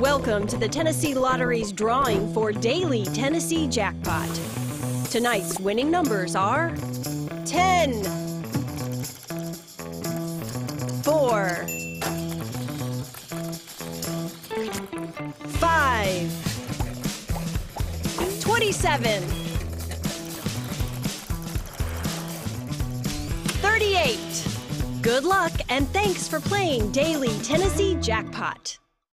Welcome to the Tennessee Lottery's drawing for Daily Tennessee Jackpot. Tonight's winning numbers are 10, 4, 5, 27, 38. Good luck and thanks for playing Daily Tennessee Jackpot.